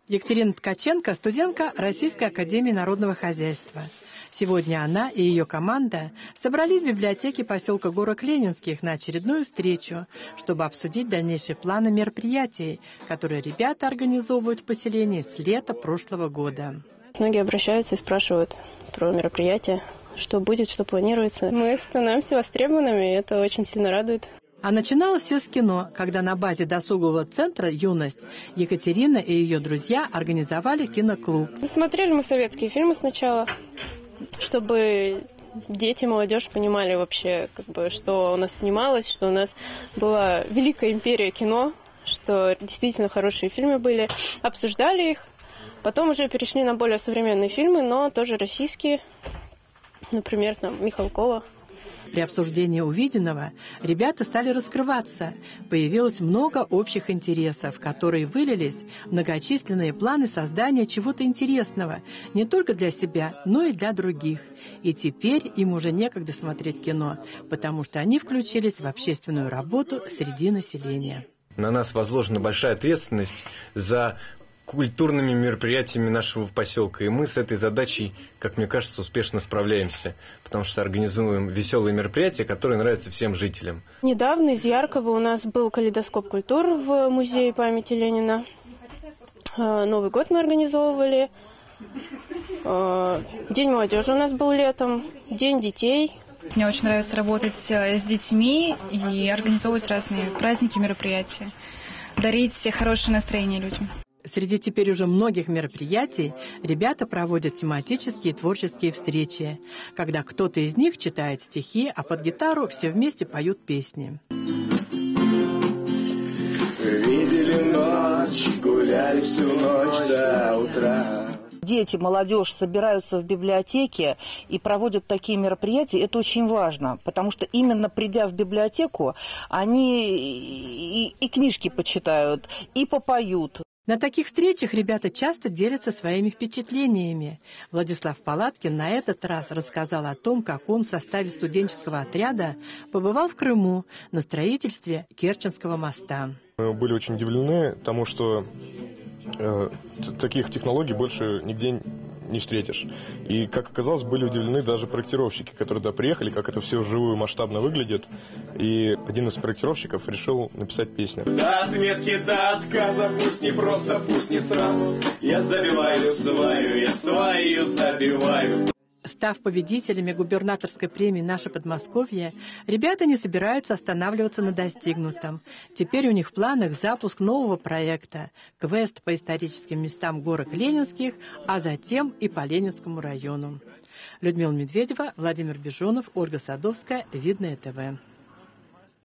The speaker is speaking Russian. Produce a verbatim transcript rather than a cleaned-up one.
Екатерина Ткаченко – студентка Российской академии народного хозяйства. Сегодня она и ее команда собрались в библиотеке поселка Горок Ленинских на очередную встречу, чтобы обсудить дальнейшие планы мероприятий, которые ребята организовывают в поселении с лета прошлого года. Многие обращаются и спрашивают про мероприятия, что будет, что планируется. Мы становимся востребованными, и это очень сильно радует. А начиналось все с кино, когда на базе досугового центра «Юность» Екатерина и ее друзья организовали киноклуб. Смотрели мы советские фильмы сначала, чтобы дети, молодежь понимали вообще, как бы, что у нас снималось, что у нас была великая империя кино, что действительно хорошие фильмы были. Обсуждали их, потом уже перешли на более современные фильмы, но тоже российские, например, там, Михалкова. При обсуждении увиденного ребята стали раскрываться. Появилось много общих интересов, которые вылились в многочисленные планы создания чего-то интересного не только для себя, но и для других. И теперь им уже некогда смотреть кино, потому что они включились в общественную работу среди населения. На нас возложена большая ответственность за культурными мероприятиями нашего поселка. И мы с этой задачей, как мне кажется, успешно справляемся, потому что организуем веселые мероприятия, которые нравятся всем жителям. Недавно из Яркова у нас был калейдоскоп культур в музее памяти Ленина. Новый год мы организовывали. День молодежи у нас был летом. День детей. Мне очень нравится работать с детьми и организовывать разные праздники, мероприятия. Дарить хорошее настроение людям. Среди теперь уже многих мероприятий ребята проводят тематические творческие встречи, когда кто-то из них читает стихи, а под гитару все вместе поют песни. Видели ночь, гуляли всю ночь до утра. Дети, молодежь собираются в библиотеке и проводят такие мероприятия. Это очень важно, потому что именно придя в библиотеку, они и, и книжки почитают, и попоют. На таких встречах ребята часто делятся своими впечатлениями. Владислав Палаткин на этот раз рассказал о том, как он в составе студенческого отряда побывал в Крыму на строительстве Керченского моста. Мы были очень удивлены тому, что э, таких технологий больше нигде не встретишь. И, как оказалось, были удивлены даже проектировщики, которые туда приехали, как это все вживую масштабно выглядит. И один из проектировщиков решил написать песню. До отметки, до отказа, пусть не просто, пусть не сразу. Я забиваю свою, я свою забиваю. Став победителями губернаторской премии «Наше Подмосковье», ребята не собираются останавливаться на достигнутом. Теперь у них в планах запуск нового проекта – квест по историческим местам горок Ленинских, а затем и по Ленинскому району. Людмила Медведева, Владимир Бежонов, Ольга Садовская, Видное ТВ.